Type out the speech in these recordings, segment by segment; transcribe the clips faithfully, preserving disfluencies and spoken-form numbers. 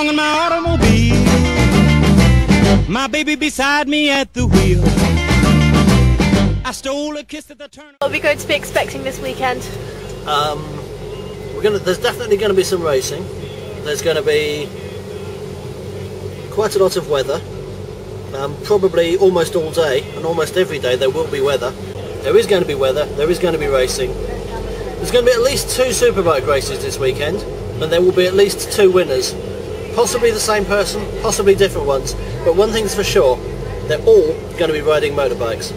along in my automobile, my baby beside me at the wheel. I stole a kiss at the turn. What are we going to be expecting this weekend? Um, we're gonna. There's definitely going to be some racing. There's going to be quite a lot of weather. Um, probably almost all day, and almost every day there will be weather. There is going to be weather. There is going to be racing. There's going to be at least two superbike races this weekend, and there will be at least two winners. Possibly the same person, possibly different ones, but one thing's for sure, they're all going to be riding motorbikes.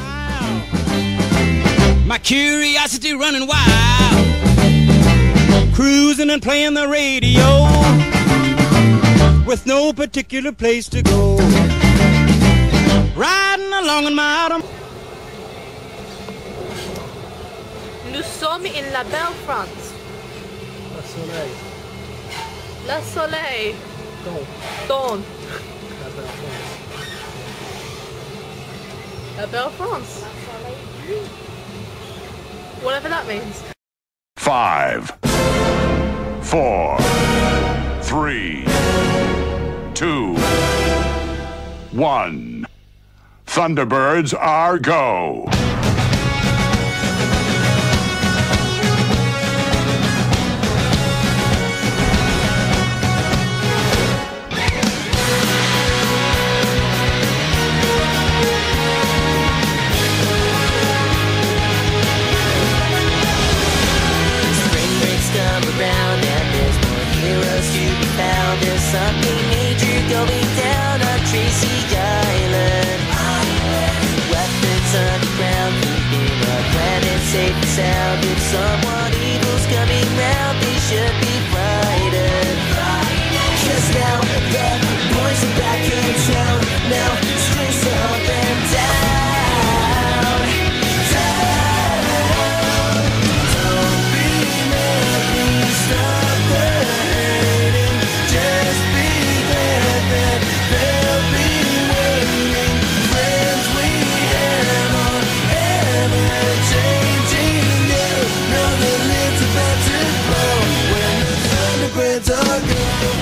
My curiosity running wild, cruising and playing the radio, with no particular place to go, riding along in my autumn. Nous sommes in la belle France. La Soleil. La Soleil. Dawn. Dawn. La Belle France. La belle France. Whatever that means. Five, four, three, two, one. Thunderbirds are go. Something major going down on Tracy Island. Weapons underground, keeping our planet safe and sound. If someone evil's coming round, they should be frightened. Cause now the boys are back in town. Now strings up and down, down. Don't be mad, please stop the hurting. Just be glad that they'll be waiting. Friends we have are ever changing. Now know the lid's about to blow when the Thunderbirds are gone.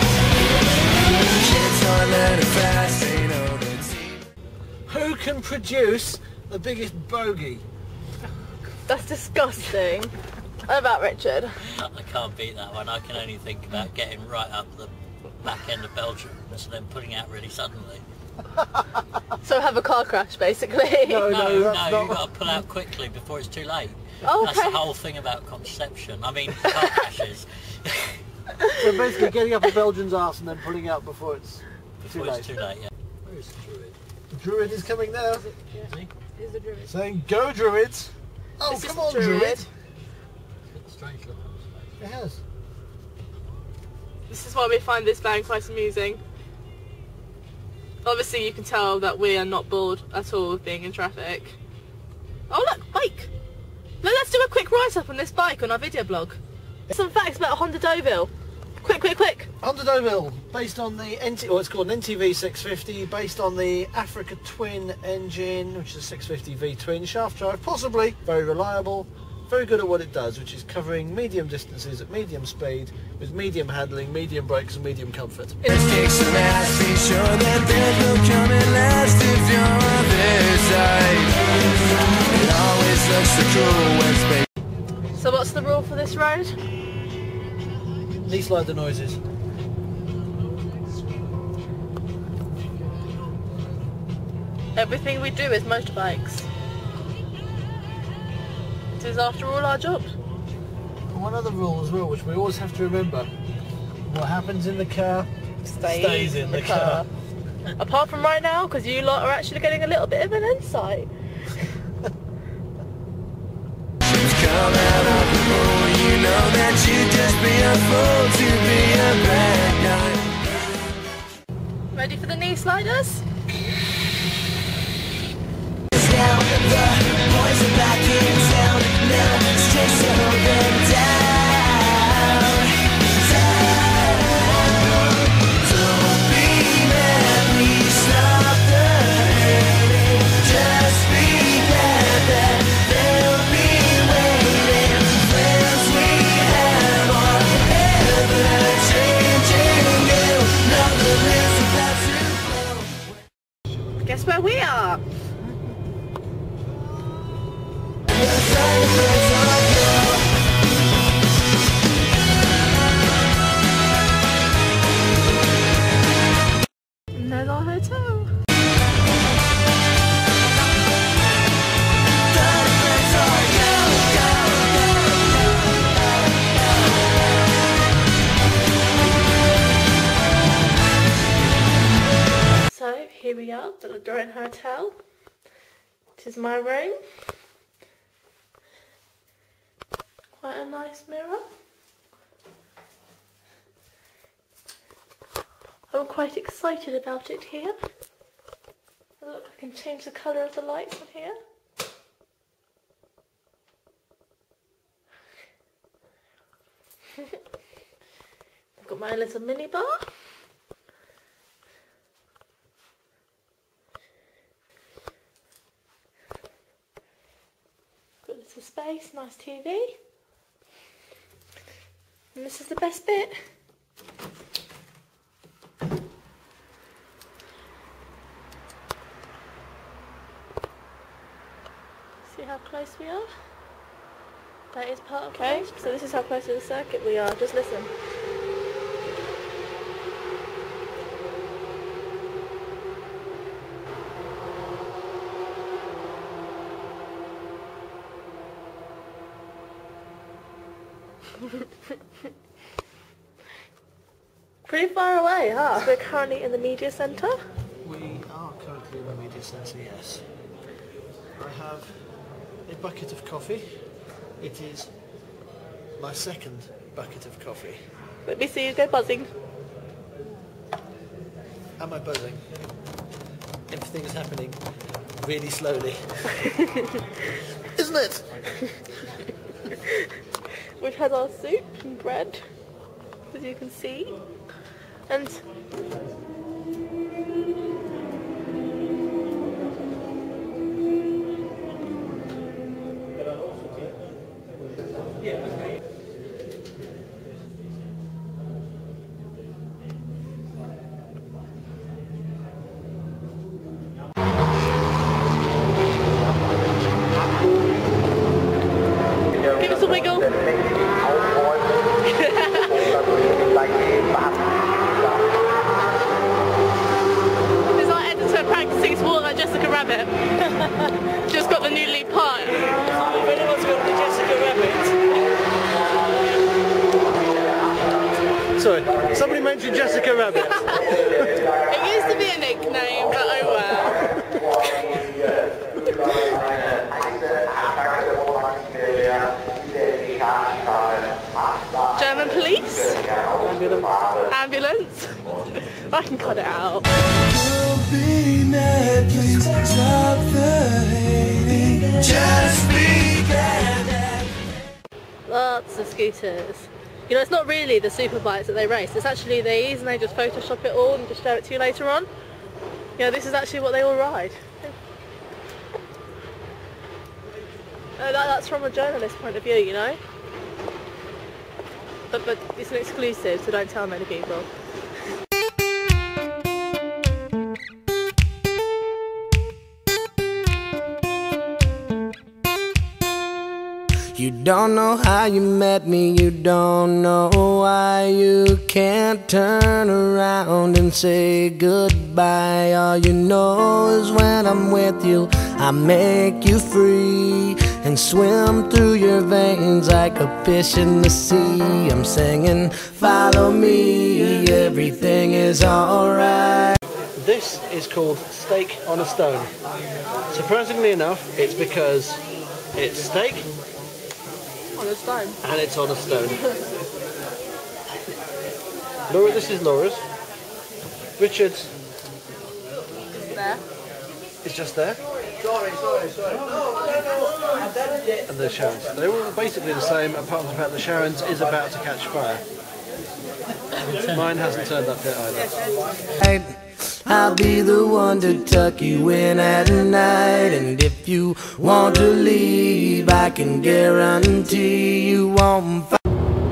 Kids are learning fast, they know the team. Who can produce the biggest bogey? That's disgusting. What about Richard? I can't beat that one. I can only think about getting right up the back end of Belgium and then putting out really suddenly. So have a car crash, basically. No, No, no, no, that's not. you've got to pull out quickly before it's too late. Oh, That's okay. the whole thing about conception. I mean, car crashes. So basically getting up a Belgian's arse and then pulling out before it's Before too late. it's too late, yeah. Where is the druid? The Druid is coming now. Is he? Here's the druid. Saying, go Druids! Oh, This is come on, the Druid. Druid! It's a strange look. It has. This is why we find this band quite amusing. Obviously you can tell that we are not bored at all with being in traffic. Oh look, bike! Now let's do a quick write-up on this bike on our video blog. Some facts about a Honda Deauville. Quick, quick, quick! Honda Deauville, based on the N T, well, it's called an N T V six fifty, based on the Africa Twin engine, which is a six fifty V twin shaft drive, possibly very reliable, very good at what it does, which is covering medium distances at medium speed with medium handling, medium brakes, and medium comfort. Let's kick some ass, be sure that there's no coming last if you're on their side. It always looks so cool when space. So what's the rule for this road? Knee slider noises. Everything we do is motorbikes. It is after all our job. One other rule as well, which we always have to remember. What happens in the car Stays, stays in the car. Apart from right now, because you lot are actually getting a little bit of an insight. Come out of the blue, you know that you'd just be a fool to be a bad guy. Ready for the knee sliders? Now the boys are back in town. Now strings are holding down, down. Don't be mad, please stop the hurting. Just be glad that they'll be waiting. Friends we have are ever changing. hotel, the Lodorian Hotel. This is my room. Quite a nice mirror. I'm quite excited about it here. Look, I can change the colour of the lights on here. I've got my little mini bar. Got a little space, nice T V. And this is the best bit. See how close we are? That is part of okay, it. So this is how close to the circuit we are. Just listen. Pretty far away, huh? We're currently in the media centre. We are currently in the media centre, yes. I have a bucket of coffee. It is my second bucket of coffee. Let me see you go buzzing. Am I buzzing? Everything is happening really slowly. Isn't it? We've had our soup and bread, as you can see. And give us a wiggle. This is our editor practicing to walk like Jessica Rabbit. Just got the new lead part. If anyone's got the Jessica Rabbit. Sorry, somebody mentioned Jessica Rabbit. It used to be a nickname, but oh well. German police? Ambulance. Ambulance? I can cut it out. Lots of scooters. You know, it's not really the superbikes that they race, it's actually these, and they just Photoshop it all and just show it to you later on. You know, this is actually what they all ride. Uh, that, that's from a journalist point of view, you know. But, but it's an exclusive, so don't tell many people. You don't know how you met me, you don't know why you can't turn around and say goodbye. All you know is when I'm with you, I make you free and swim through your veins like a fish in the sea. I'm singing, follow me, everything is alright. This is called steak on a stone. Surprisingly enough, it's because it's steak On a stone. and it's on a stone. Laura, this is Laura's. Richard's There. is just there. Sorry, sorry, sorry. And the Sharon's. They're all basically the same, apart from the fact that Sharon's is about to catch fire. Mine hasn't turned up yet either. I'll be the one to tuck you in at night, and if you want to leave, I can guarantee you won't find.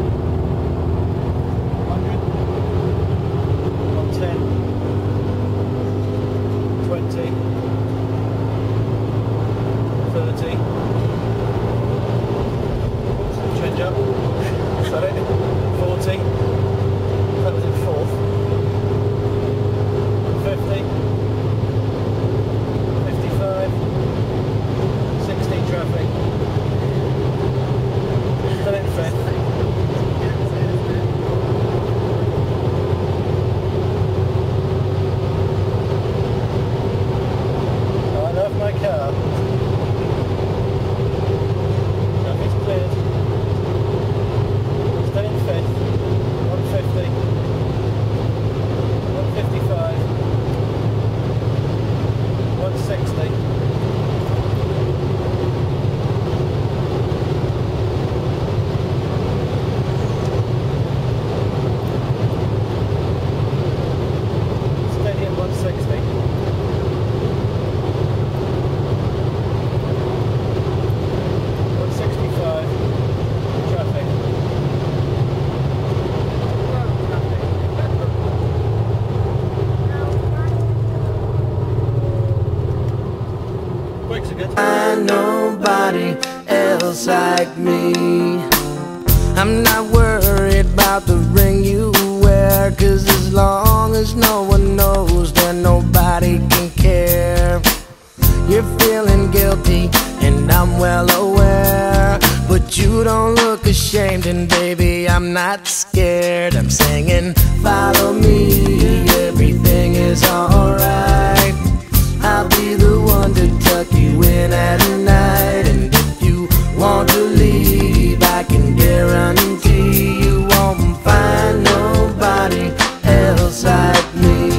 Change up. Is that it? forty. That was in fourth. fifty. fifty-five. sixty traffic. Done it in fifth. like me. I'm not worried about the ring you wear, 'cause as long as no one knows, then nobody can care. You're feeling guilty, and I'm well aware, but you don't look ashamed, and baby, I'm not scared. I'm singing, follow me, everything is alright. I'll be the one to tuck you in at night, and if you want to leave, I can guarantee you won't find nobody else like me.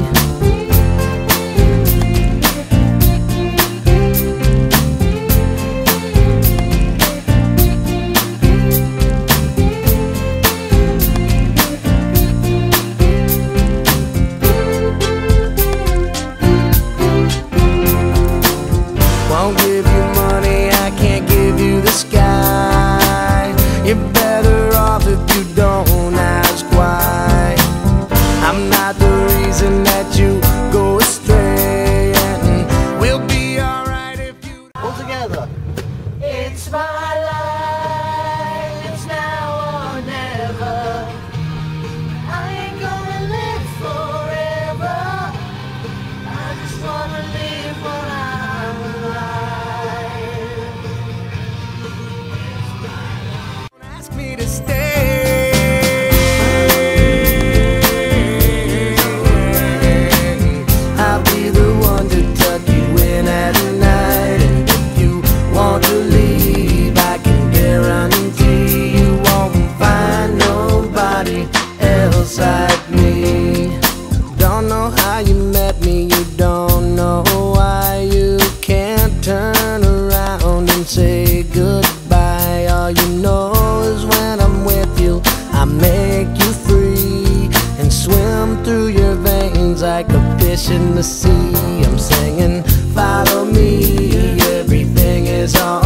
Won't give you money, I can't give you the sky. You're better off if you don't ask why. I'm not the reason that you go astray, and we'll be alright if you All together. It's my life, it's now or never. I ain't gonna live forever. I just wanna live while I'm alive. ask me to stay. I'll be the one to tuck you in at night, and if you want to leave, I can guarantee you won't find nobody else like me. Don't know how you met me, you don't know why you can't turn around and say goodbye. All you know is when I'm with you, I make you free and swim through your veins like a fish in the sea. I'm singing, follow me, everything is all